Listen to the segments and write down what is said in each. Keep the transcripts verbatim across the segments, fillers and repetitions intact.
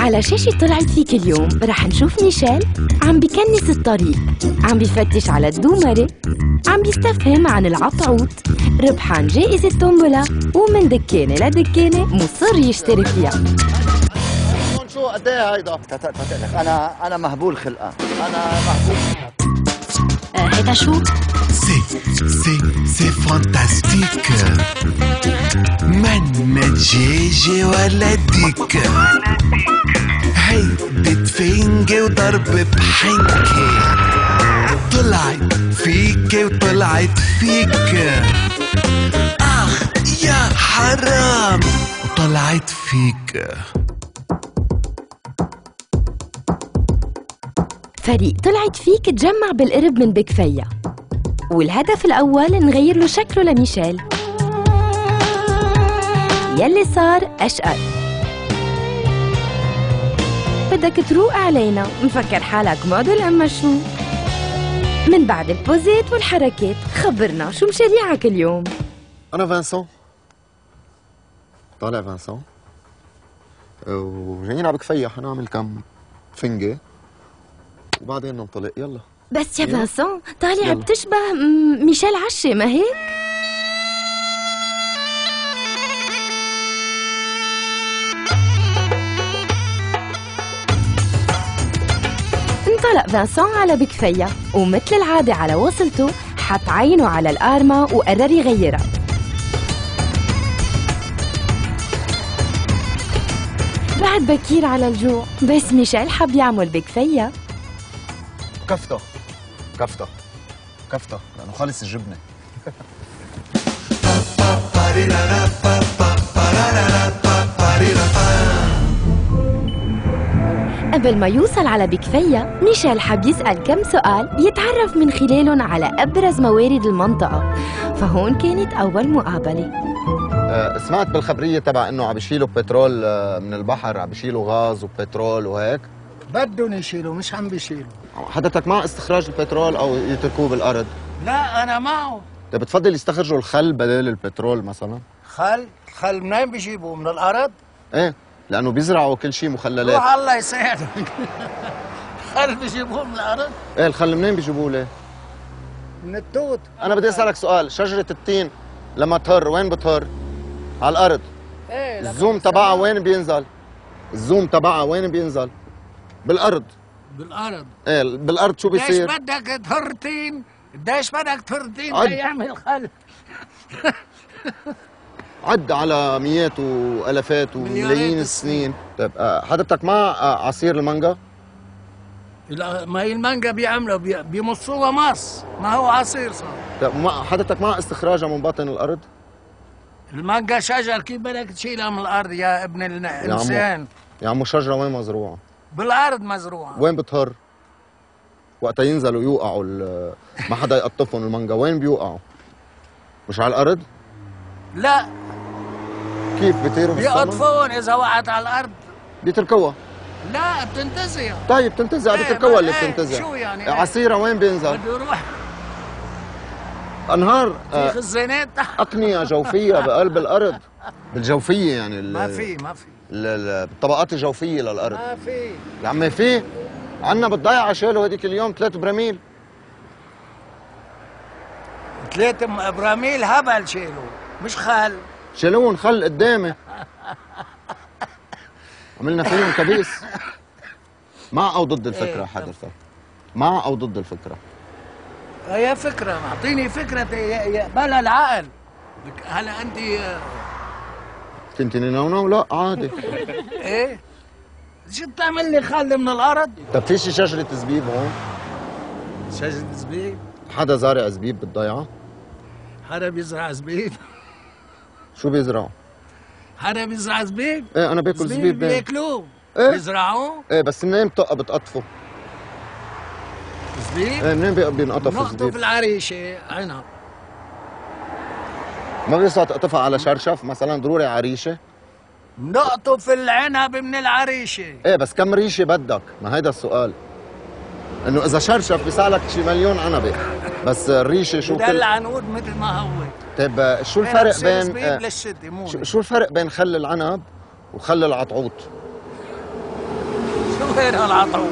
على شاشة طلعت فيك اليوم رح نشوف ميشيل عم بكنس الطريق، عم بفتش على الدومرة، عم بيستفهم عن العطعوط، ربحان جائزة تومبولا، ومن دكانة لدكانة مصر يشتري فيها. شو قد ايه هيدا؟ انا انا مهبول خلقه، انا مهبول خلقه. هيدا شو؟ سي سي سي فانتاستيك. من دجاجة ولا ديك، هيدي تفنجة وضرب بحنكة، طلعت فيك وطلعت فيك، اخ يا حرام وطلعت فيك. فريق طلعت فيك تجمع بالقرب من بكفية، والهدف الأول نغير له شكله لميشيل يلي صار أشقر. بدك تروق علينا، مفكر حالك موديل أما شو؟ من بعد البوزات والحركات خبرنا شو مشاريعك اليوم؟ انا فانسون، طالع فانسون وجايين على بكفية حنعمل كم فنجة وبعدين ننطلق. يلا بس يا فانسون طالع بتشبه ميشيل عشة، ما هيك؟ انطلق فانسون على بكفية، ومثل العادة على وصلته حط عينه على القارمة وقرر يغيرها. بعد بكير على الجوع، بس ميشيل حب يعمل بكفية كفتة كفتة كفتة لأنه خالص الجبنة. قبل ما يوصل على بكفية، ميشيل حب يسأل كم سؤال يتعرف من خلالهم على أبرز موارد المنطقة، فهون كانت أول مقابلة. أه سمعت بالخبرية تبع إنه عم بيشيلوا بترول أه من البحر، عم بيشيلوا غاز وبترول وهيك. بدهم يشيلوا مش عم بيشيلوا. حضرتك مع استخراج البترول أو يتركوه بالأرض؟ لا أنا معه. طيب بتفضل يستخرجوا الخل بدل البترول مثلا؟ خل؟ خل منين بيجيبوه؟ من الأرض؟ إيه لأنه بيزرعوا كل شيء مخللات. روح الله يساعدك. خل بيجيبوه من الأرض؟ إيه الخل منين بيجيبوه ليه؟ من التوت. أنا بدي أسألك سؤال، شجرة التين لما تهر وين بتهر؟ على الأرض. إيه الزوم تبعها وين بينزل؟ الزوم تبعها وين بينزل؟ بالأرض. بالأرض. إيه بالأرض شو بيصير؟ قديش بدك تهر تين؟ قديش بدك تهر تين عد. ليعمل خل؟ عد على مئات والافات وملايين السنين. طيب حضرتك مع عصير المانجا؟ لا ما هي المانجا بيعملوا بي... بيمصوها مص، ما هو عصير صار. طيب مع حضرتك مع استخراجها من باطن الارض؟ المانجا شجر، كيف بدك تشيلها من الارض يا ابن الانسان؟ يا عمو يا عمو الشجره وين مزروعه؟ بالارض مزروعه. وين بتهر؟ وقتها ينزلوا يوقعوا ما حدا يقطفهم المانجا، وين بيوقعوا؟ مش على الارض؟ لا. كيف بيطيروا بالسما؟ بيقطفون اذا وقعت على الارض بيتركوها. لا بتنتزع. طيب بتنتزع ايه بتركوها اللي ايه بتنتزع. شو يعني؟ عصيرها وين بينزل؟ بده يروح انهار في خزانات تحت. اقنيه جوفيه بقلب الارض، بالجوفيه يعني ما في ما في بالطبقات الجوفيه للارض. ما في يا عمي في عنا بالضيعه شالوا هذيك اليوم ثلاث براميل. ثلاث براميل هبل شالوا مش خل. شالوهم خل قدامي. عملنا فيهم كبيس. مع او ضد الفكره حضرتك؟ مع او ضد الفكره؟ هي فكره، اعطيني فكره يقبلها العقل. هلا انت تنتني نونو؟ لا عادي. ايه شو بتعمل لي خل من الارض؟ طب في شي شجره زبيب هون؟ شجره زبيب؟ حدا زارع زبيب بالضيعه؟ حدا بيزرع زبيب؟ شو بيزرعوا؟ حدا بيزرع زبيب؟ ايه انا باكل زبيب. زبيب بياكلوه؟ ايه بيزرعوه؟ ايه بس منين بتقى بتقطفوا؟ زبيب؟ ايه منين بينقطف الزبيب؟ نقطف العريشه عنب. ما بيصير تقطفها على شرشف مثلا ضروري عريشه؟ نقطف العنب من العريشه. ايه بس كم ريشه بدك؟ ما هيدا السؤال. انه اذا شرشف بيسالك شي مليون عنبه، بس الريشه شو؟ بدل العنقود مثل ما هو. طيب شو الفرق بين آه شو, شو الفرق بين خل العنب وخل العطعوط؟ غير هالعطعوط.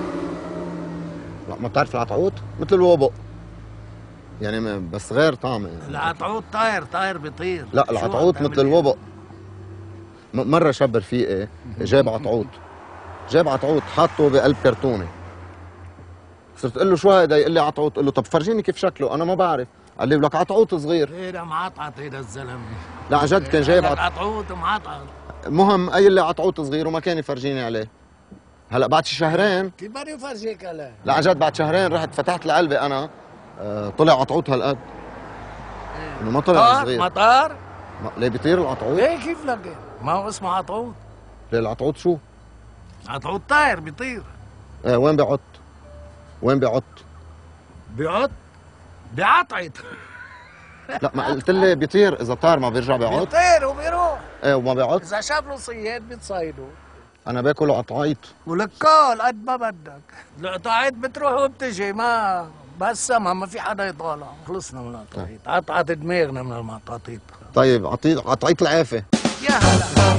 لا ما بتعرف العطعوط؟ مثل الوبق يعني بس غير طعمه يعني. العطعوط طاير طاير بيطير. لا العطعوط مثل الوبق. مرة شاب رفيقي جاب عطعوط جاب عطعوط حاطه بقلب كرتونة. صرت اقول له شو هيدا؟ يقول لي عطعوط. قل له طب فرجيني كيف شكله. انا ما بعرف. قال لي لك عطعوط صغير. هيدا معطعط هيدا الزلمه. لا عن جد كان جايب عطعوط معطعط. المهم قايل لي عطعوط صغير وما كان يفرجيني عليه. هلا بعد شي شهرين كيف بدي افرجيك عليه؟ لا عن جد بعد شهرين رحت فتحت العلبة انا آه طلع عطعوط هالقد. انه ما طلع صغير. مطار؟ ما... ليه بيطير العطعوط؟ ليه كيف لك؟ ما هو اسمه عطعوط. ليه العطعوط شو؟ عطعوط طاير بيطير. ايه وين بيعط؟ وين بيعط؟ بيعط؟ بيعطعط. لا ما قلت لي بيطير، اذا طار ما بيرجع بيعط؟ بيطير وبيروح. ايه وما بيعط؟ اذا شاف له صياد بتصيده. انا باكل عطعيط. ولك كل قد ما بدك. القطعيط بتروح وبتجي ما بس ما ما في حدا يطالع. خلصنا من القطعيط. عطعت دماغنا من المقاطيط. طيب عطيط عطعيط العافية. يا هلا.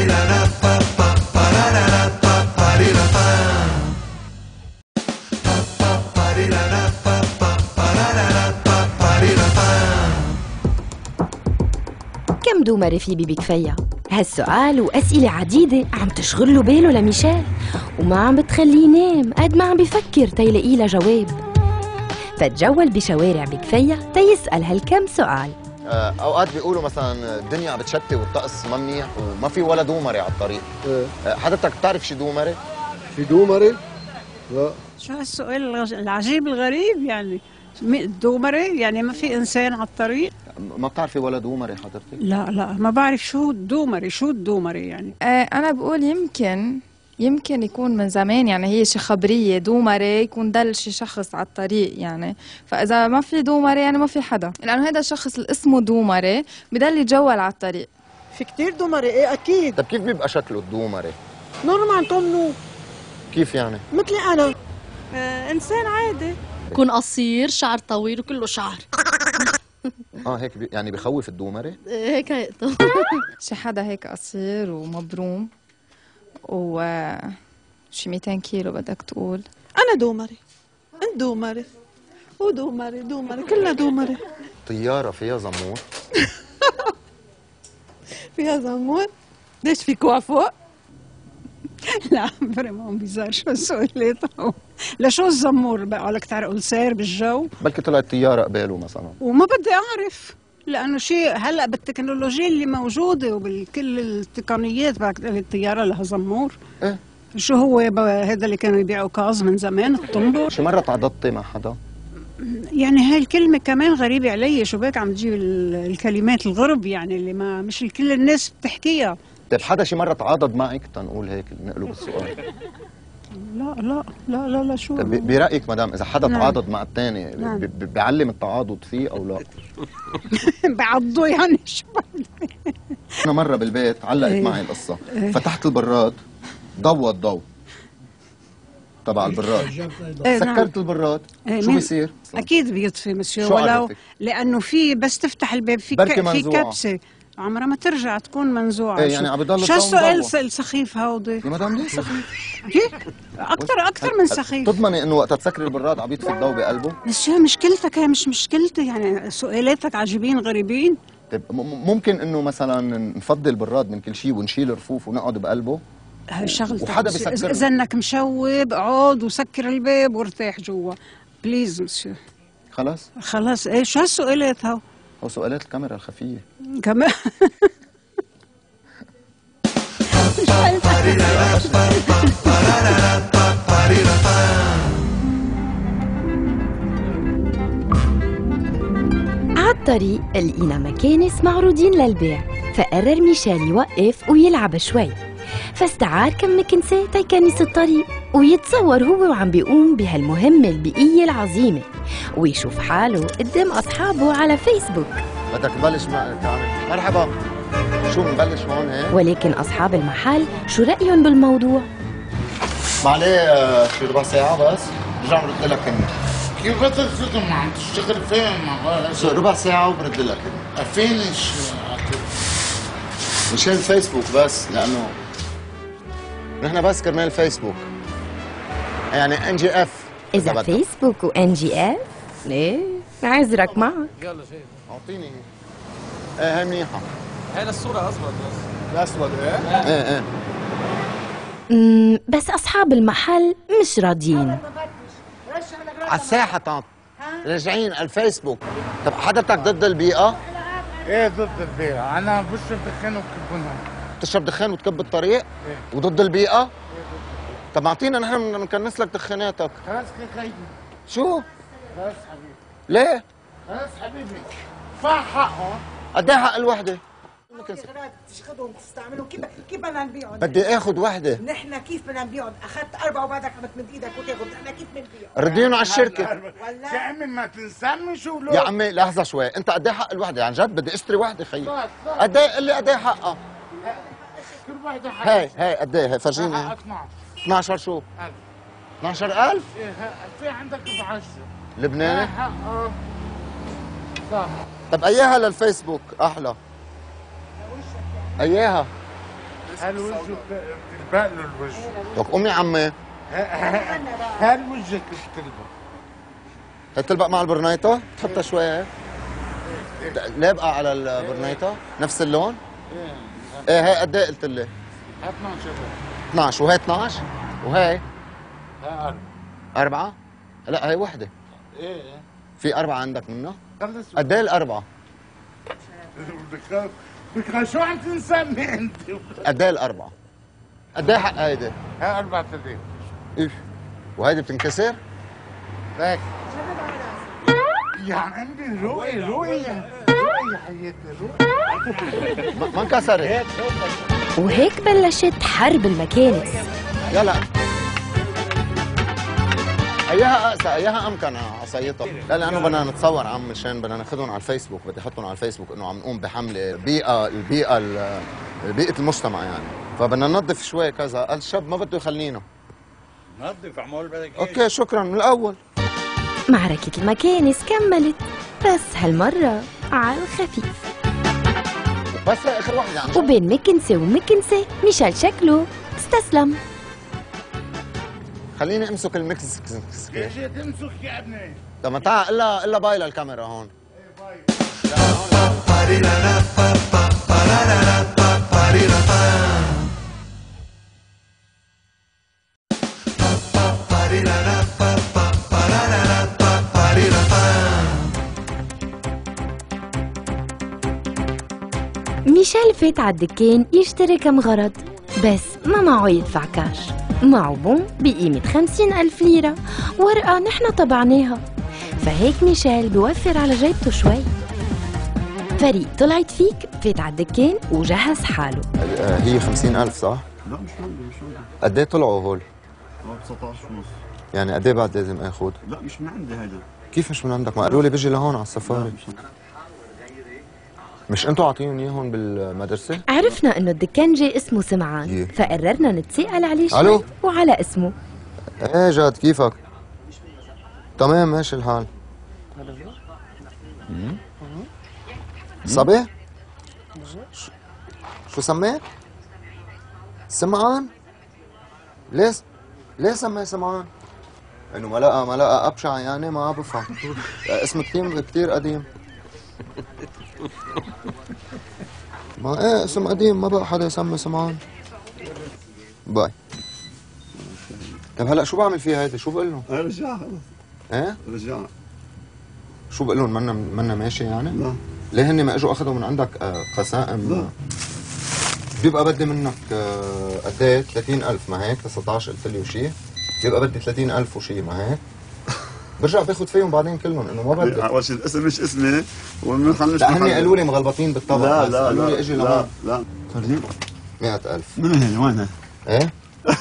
كم دومرة في بيبي كفية؟ هالسؤال وأسئلة عديدة عم تشغل له باله لميشيل وما عم بتخليه ينام قد ما عم بفكر تيلاقي لها جواب. فتجول بشوارع بكفية تيسأل هالكم سؤال. اوقات بيقولوا مثلا الدنيا عم بتشتي والطقس ما منيح وما في ولا دومرة على الطريق. ايه حضرتك بتعرف شي دومرة؟ في دومرة؟ لا. شو هالسؤال العجيب الغريب يعني؟ دومرة يعني ما في إنسان على الطريق؟ ما بتعرفي ولا دومرة حضرتك؟ لا لا ما بعرف شو الدومرة، شو الدومرة يعني؟ آه أنا بقول يمكن يمكن يكون من زمان يعني هي شي خبرية دومرة يكون دل شي شخص على الطريق يعني، فإذا ما في دومرة يعني ما في حدا، لأنه هذا الشخص اللي اسمه دومرة بدل يتجول على الطريق. في كتير دومرة ايه أكيد. طب كيف بيبقى شكله الدومرة؟ نورمال طنو. كيف يعني؟ مثلي أنا. آه إنسان عادي. يكون قصير شعر طويل وكله شعر. اه هيك بي... يعني بخوف الدومرة؟ هيك هيك شي حدا هيك قصير ومبروم و شي مئتين كيلو بدك تقول. أنا دومرة. أنت دومرة. ودومرة دومرة كلها دومرة. طيارة فيها زمور؟ فيها زمور؟ ليش في كوع فوق؟ لا فريمون بيزار شو السؤال لشو الزمور بقى لك تعرق سير بالجو؟ بلكي طلعت طيارة قباله مثلا. وما بدي أعرف لأنه شيء هلا بالتكنولوجيا اللي موجودة وبكل التقنيات بعد الطيارة لها زمور. ايه شو هو هذا اللي كانوا يبيعوا كاز من زمان الطنبور؟ شي مرة تعضدتي مع حدا؟ يعني هاي الكلمة كمان غريبة علي، شو بك عم تجيب الكلمات الغرب يعني اللي ما مش كل الناس بتحكيها. طيب حدا شي مرة تعاضد معك تنقول هيك نقلب السؤال؟ لا لا لا لا لا شو طيب برأيك مدام إذا حدا نعم. تعاضد مع الثاني نعم. بيعلم التعاضد فيه أو لا؟ بعضه يعني شو أنا مرة بالبيت علقت ايه. معي القصة. ايه. فتحت البراد ضوى الضوء تبع البراد. ايه سكرت نعم. البراد. ايه شو مين؟ بيصير؟ اكيد بيطفي مسيو شو ولو عرفك؟ لانه في بس تفتح الباب في بركي ك... في منزوعة. كبسه عمرها ما ترجع تكون منزوعه. ايه يعني عم بضل شو الضوء السؤال مضوى. السخيف هودي؟ يا مدام ليه سخيف؟ هيك اكثر اكثر من سخيف. تضمني انه وقت تسكري البراد عم يطفي الضوء بقلبه؟ بس شو مشكلتك؟ هي مش مشكلتي يعني سؤالاتك عجيبين غريبين. طيب ممكن انه مثلا نفضي البراد من كل شيء ونشيل رفوف ونقعد بقلبه؟ هاي شغلتك. وحدا بيسكر. اذا انك مشوب اقعد وسكر الباب وارتاح جوا بليز مسيو. خلاص؟ خلاص ايه شو هالسؤالات هو؟ او سؤالات الكاميرا الخفيه كمان عالطريق لقينا مكانس معروضين للبيع، فقرر ميشيل يوقف ويلعب شوي، فاستعار كم مكنسة تيكنس الطريق ويتصور هو وعم بيقوم بهالمهمة البيئية العظيمة ويشوف حاله قدام أصحابه على فيسبوك. بدك تبلش معك يعني. مرحبا، شو بنبلش هون هيك؟ ولكن أصحاب المحل شو رأيهم بالموضوع؟ معليه شي ربع ساعة بس برجع برد لك هن. كيف بدك تخدم عم تشتغل فين؟ ربع ساعة وبرد لك هن. فين مشان فيسبوك بس لأنه نحن بس كرمال فيسبوك. يعني ان جي اف اذا فيسبوك وان جي اف ليه عذرك معك. يلا شيء اعطيني ايه هي منيحه. هي الصوره اسود بس. الاسود ايه؟ ايه ايه امم بس اصحاب المحل مش راضيين. على الساحه طب راجعين على الفيسبوك. طب حضرتك ضد البيئه؟ ايه ضد البيئة، انا بشرب دخان وبكبونها. تشرب دخان وتكب الطريق؟ ايه وضد البيئه؟ طب اعطينا نحن بنكنس لك دخاناتك. خلاص خيدي. شو؟ خلاص حبيبي. ليه؟ خلاص حبيبي. دفع حقه. قد ايه حق الوحده؟ تشخدهم تستعملهم كيف كيف بدنا نبيعهم؟ بدي اخذ وحده. نحن كيف بدنا نبيعهم؟ اخذت اربعه وبعدك عم تمد ايدك وتاخذ، نحن كيف بنبيع؟ رديهم على الشركه. يا عمي ما تنسمي شو لو. يا عمي لحظه شوي، انت قد ايه حق الوحده؟ عن جد بدي اشتري وحده خيي. قد ايه؟ قل لي قد ايه حقها؟ كل وحده حقها. هي هي قد ايه؟ هي فرجيني. اثنعش. اثنعش شو؟ ألف. اثنعش ألف؟ ايه في عندك ب عشرة. لبناني؟ حقها. صح. طب اياها للفيسبوك احلى. اياها؟ هالوجه بتلبق له الوجه. لك قومي عمي. هالوجهك بتلبق. هي تلبق مع البرنيطه؟ تحطها شوي هيك. لابقه على البرنيطه؟ نفس اللون؟ ايه هي قد ايه قلت لي؟ اثنعش. اثنعش وهي اثنعش؟ وهي؟ هي أربعة. أربعة؟ لا هي وحدة. ايه ايه. في أربعة عندك منها؟ خلص. قد ايه الأربعة؟ بدك بدك شو عم تنسمي انت؟ قد ايه الأربعة؟ قد ايه حق هيدي؟ هي أربعة آلاف. ايه وهيدي بتنكسر؟ ليك يا عمي روقي روقي روقي يا حياتي روقي. ما انكسرت. وهيك بلشت حرب المكانس. يلا اياها اقسى اياها امكن عصايتها. لا لانه بدنا نتصور عم مشان بدنا ناخذهم على الفيسبوك، بدي احطهم على الفيسبوك انه عم نقوم بحمله بيئه البيئه بيئه المجتمع يعني، فبدنا ننظف شوي كذا. قال الشاب ما بده يخلينا نظف عمول بدك. اوكي شكرا من الاول. معركة المكانس كملت بس هالمرة على الخفيف. بس اخر واحدة يعني. وبين مكنسة ومكنسة ميشيل شكله استسلم. خليني امسك المكس. ليش تمسك يا ابني؟ طب ما تعال الا الا باي للكاميرا هون. ميشيل فات على الدكان يشتري كم غرض بس ما معه يدفع كاش. معه بوم بقيمة خمسين ألف ليرة، ورقة نحن طبعناها، فهيك ميشيل بيوفر على جيبته شوي. فريق طلعت فيك فات على الدكان وجهز حاله. هي خمسين ألف صح؟ لا مش عندي مش عندي. قد ايه طلعوا هول؟ تسعطعش ونص. يعني قد ايه بعد لازم اخذ؟ لا مش من عندي هذا. كيف مش من عندك؟ ما قالوا لي بيجي لهون على السفاري. مش انتوا عاطيهم اياهم بالمدرسة؟ عرفنا انه الدكان جاي اسمه سمعان، فقررنا نتساءل عليه شوي ألو؟ وعلى اسمه. ايه جاد كيفك؟ تمام ماشي الحال. صبي؟ شو سميت؟ سمعان؟ ليه ليه سميه سمعان؟ انه ما لقى ما لقى ابشع يعني ما بفهم. اسم كثير كثير قديم. ما ايه اسم قديم ما بقى حدا يسمي سمعان. باي. طيب هلا شو بعمل فيها هيدي؟ شو بقول لهم؟ رجع خلص. ايه؟ رجع. شو بقول لهم منا منا ماشي يعني؟ لا. ليه هن ما اجوا اخذوا من عندك آه قسائم؟ لا. بيبقى بدي منك آه قد ايه؟ ثلاثين ألف ما هيك؟ تسعطعش قلت لي وشي؟ بيبقى بدي ثلاثين ألف وشي ما هيك؟ برجع باخذ فيهم بعدين كلهم انه ما بدي. اول شيء الاسم مش اسمي ومن لا هن قالوا لي مغلبطين بالطبع. لا لا قالوا لي لا اجي لا لهون. لا فرجيني مئة ألف. من هي وينها؟ ايه؟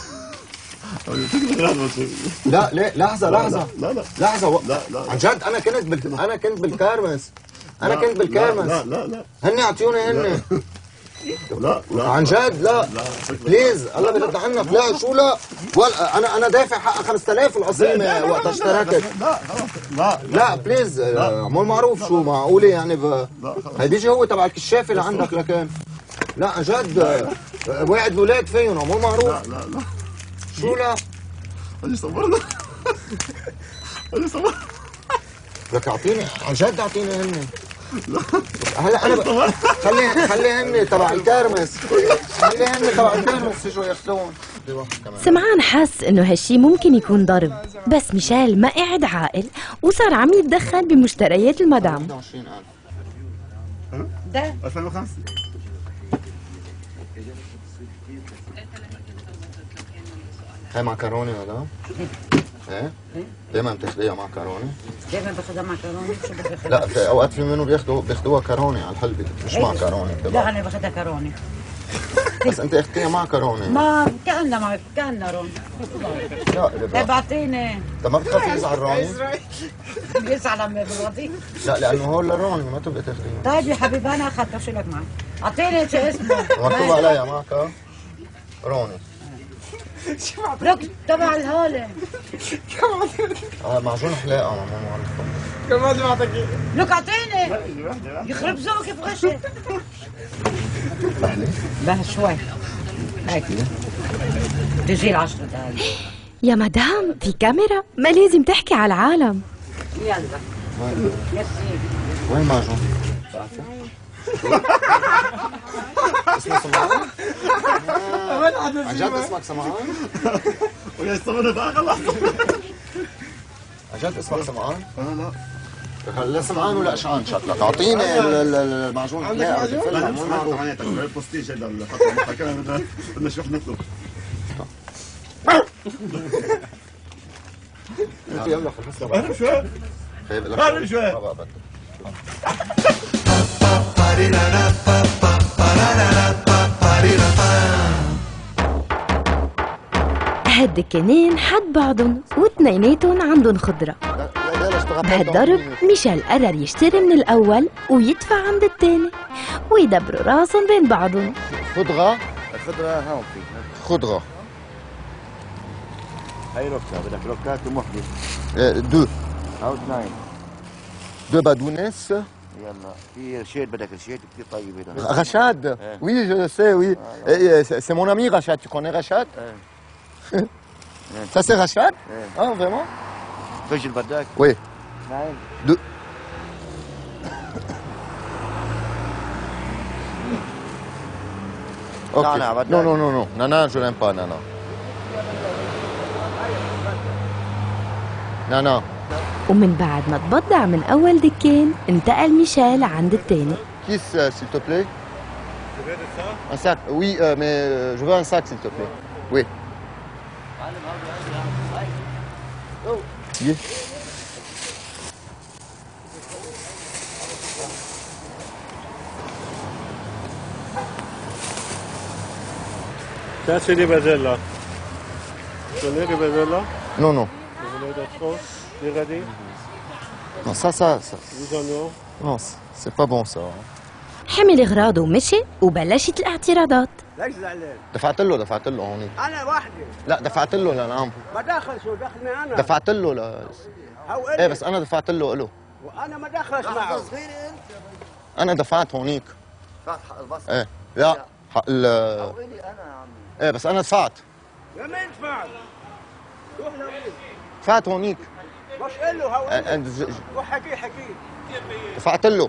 لا ليه لحظة لحظة لا لا لحظة و... لا لا عن جد أنا كنت بال... أنا كنت بالكرمس أنا كنت بالكرمس. لا لا لا هن أعطيوني هن. لا لا عن جد لا بليز الله بيرد عنك. لا شو لا ولا انا انا دافع حق خمسة آلاف العظيمه وقت اشتركت. لا لا لا بليز عمول معروف شو معقوله يعني ب... هي بيجي هو تبع الكشافه اللي عندك لكن لا عن جد واعد الاولاد فيهم عمول معروف. لا لا لا شو لا خلي صبرنا خلي صبرنا لك اعطيني عن جد اعطيني هن هلا انا ب... خلي خلي هن تبع الكرمس خلي هن تبع الكرمس يجوا ياخذون. سمعان حس انه هالشي ممكن يكون ضرب، بس ميشيل ما قعد عاقل وصار عم يتدخل بمشتريات المدام. عشرين ألف ده ألفين وخمسة هاي معكرونة مدام؟ ايه؟ دايما بتاخذيها معكرونة؟ دايما باخذها معكرونه. شو بدك اخذها؟ لا في اوقات في منهم بياخذوا بياخذوها كرونة على الحلبة مش معكرونة. لا انا باخذها كرونه. بس انت اخذتيها معكرونة. ما كأنها ما كأنها رون. لا طيب بعطيني. طب ما بتخافي يزعل روني؟ بيزعل عمي بالوظيفه. لا لانه هو لروني ما تبقى تاخذيها. طيب يا حبيبي انا اخذتها شو لك معك؟ اعطيني شو اسمه. مكتوب عليها معك روني. لك تبع الهاله. اه معجون حلاقة مو معروف. كمان ما اعطيك لك اعطيني. يخرب ذوقك كيف غشت. بها شوي. هيك تجي العشرة دقايق. يا مدام في كاميرا ما لازم تحكي على العالم. يلا يا سيدي. وين معجون؟ اسمه سمعان؟ عن جد اسمك سمعان؟ ويا صبرنا بقى خلص عن جد اسمك سمعان؟ انا لا لا سمعان ولا اشعان شكلك، اعطيني المعجون حلاقة انا مو معروف عنيتك البوستيج هذا اللي حطه كمان بدنا بدنا نشوف نطلب. يلا خلصنا اهلا شوي خيب لك اهلا شوي. هالدكانين حد بعضن واثنيناتن عندن خضرة. بهالضرب ميشيل قرر يشتري من الأول ويدفع عند الثاني ويدبروا راسهم بين بعضهم. خضرة الخضرة هون في خضرة هاي روكا بدك روكات ومحدث. دو هاو اثنين دو بادونيس. يلا في رشيد بدك رشيد كثير طيب هذا. Rachad? Oui, je sais, oui. C'est mon ami Rachad. Tu connais Rachad? Ça c'est Rachad? Ah, vraiment? فجل بدك؟ Oui. اثنين. Deux. Ok. Non, non, non, non. Nana, je n'aime pas Nana. Nana. ومن بعد ما تبضع من أول دكان انتقل ميشيل عند الثاني. Kiss, euh, s'il te plaît. Un sac? Oui, euh, mais euh, je veux un sac, s'il te plaît. Oui. Oui. Ça, c'est des bazelles-là. Tu connais les bazelles-là? Non, non. Vous voulez d'autres choses? Des radis? Non, ça, ça, ça. Des oignons? Non, c'est pas bon, ça. حمل اغراضه ومشي وبلشت الاعتراضات. ليش زعلان؟ دفعت له دفعت له هونيك. انا وحدي. لا دفعت له لنعم. ما دخل شو دخلني انا؟ دفعت له ل ايه بس انا دفعت له له. وانا ما دخلش معه. انا دفعت هونيك. دفعت حق البصل؟ ايه لا حق ال حولي انا يا عمي. ايه بس انا دفعت. يا مين دفعت؟ روح لمين؟ دفعت هونيك. مش له هو. روح حكي حكي. دفعت له.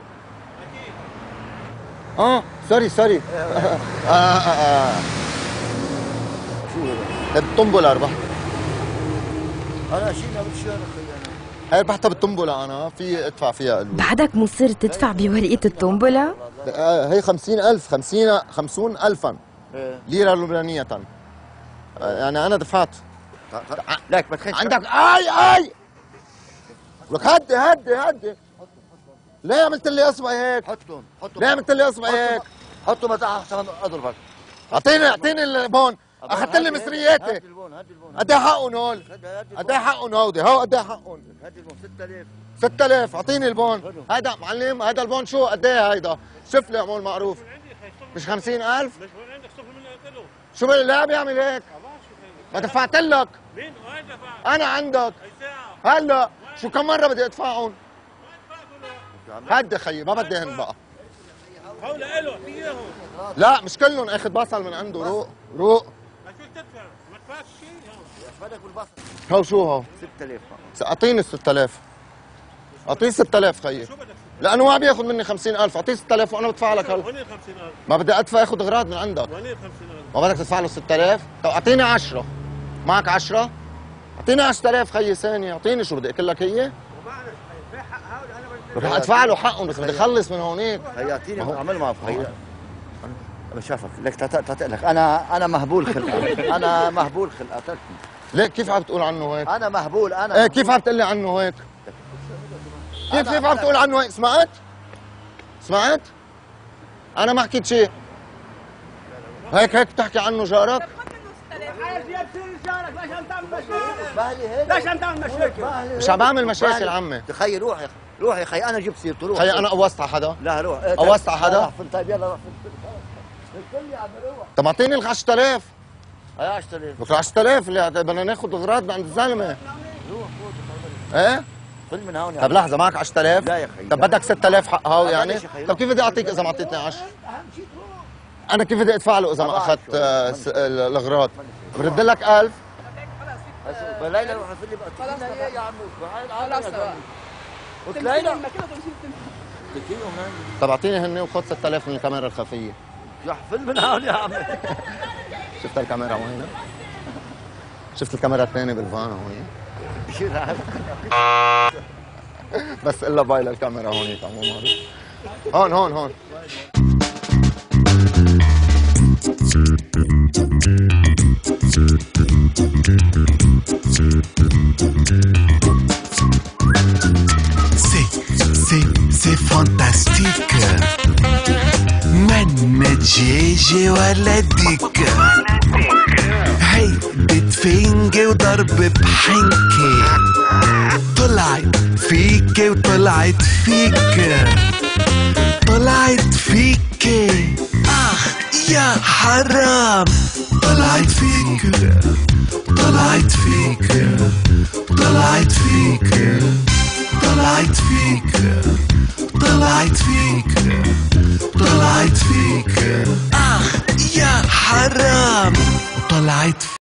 اه سوري سوري. اه اه شو هذا؟ الطنبله ربحت. انا شيء ما بدي شيء انا. هي ربحتها بالطنبله انا في ادفع فيها قلبي. بعدك مصر تدفع بورقة الطنبلة؟ هي خمسين ألف خمسين خمسون ألفا ليرة لبنانية. يعني أنا دفعت. لك ما تخش عندك آي آي لك هدي هدي هدي. ليه عملت لي اصبعي هيك؟ حطهم حطهم. ليه عملت لي اصبعي هيك؟ حطهم متاح عشان اضربك. اعطيني اعطيني البون، اخذت لي مصرياتي. هدي البون هدي البون. قد ايه حقهم هول؟ قد ايه حقهم هودي؟ هو قد ايه حقهم؟ هدي البون ستة آلاف. ستة آلاف اعطيني البون. هيدا معلم هيدا البون شو قد ايه هيدا؟ شوف لي عمول معروف. مش خمسين ألف؟ شو لا بيعمل هيك؟ ما دفعت لك. مين وين دفعت؟ انا عندك. هلا شو كم مرة بدي ادفعهم؟ هدي خيي ما بدي هن بقى. هول له اعطيهم. لا مش كلهم اخذ بصل من عنده. روق روق. شو تدفع؟ ما دفعتش شيء. فادك بالبصر. هو شو هو؟ ستة آلاف. اعطيني ستة آلاف. اعطيه ستة آلاف خيي. لانه ما بياخذ مني خمسين ألف، اعطيه ستة آلاف وانا بدفع لك هلا. وين ال خمسين ألف؟ ما بدي ادفع اخذ اغراض من عندك. وين ال خمسين ألف؟ ما بدك تدفع له ستة آلاف؟ طب اعطيني عشرة. معك عشرة؟ اعطيني عشرة آلاف خيي ثانية، اعطيني شو بدي اكل لك هي؟ رح ادفع له حقه بس بدي اخلص من هونيك. هي اعطيني اعمل معه هي. بشوفك لك تعطي لك انا انا مهبول خلقه. انا مهبول خلقه تركني. ليه كيف عم تقول عنه هيك؟ انا مهبول انا. ايه كيف عم تقول لي عنه هيك؟ كيف كيف عم تقول عنه هيك؟ سمعت؟ سمعت؟ انا ما حكيت شيء. هيك هيك بتحكي عنه جارك؟ ليش عم تعمل مشاكل؟ ليش عم تعمل مشاكل؟ مش عم بعمل مشاكل عمي. تخيل روح يا روح يا خي انا جبت سيرته روح. خي انا قوصت على حدا؟ لا روح. قوصت على حدا؟ طيب يلا روح. الكل يا عم روح. طب اعطيني ال عشرة آلاف. هي عشرة آلاف. بكره عشرة آلاف اللي بدنا ناخذ اغراض عند الزلمه. روح فوت. ايه؟ فل من هون. طب لحظه معك عشرة آلاف؟ لا يا خي. طب بدك ستة آلاف حق هاو يعني؟ طب كيف بدي اعطيك اذا ما اعطيتني عشرة؟ انا كيف بدي ادفع له اذا ما اخذت الاغراض؟ برد لك ألف. ليلى روح فل بقى. خلاص يا عمو. خلاص قلت ليلى. طب اعطيني هن وخذ ستة آلاف من الكاميرا الخفيه. يا فل من هون يا عمي. شفت الكاميرا وين؟ شفت الكاميرا الثانيه بالفان وين؟ بس الا باي للكاميرا هونيك عمو معروف. هون هون هون. C'est, c'est, c'est fantastique. من جيجي ولدك هيدة فنجة وضرب بحنكة طلعت فيك وطلعت فيك طلعت فيك اخ يا حرام طلعت فيك طلعت فيك طلعت فيك طلعت فيك طلعت فيك طلعت فيك اخ يا حرام طلعت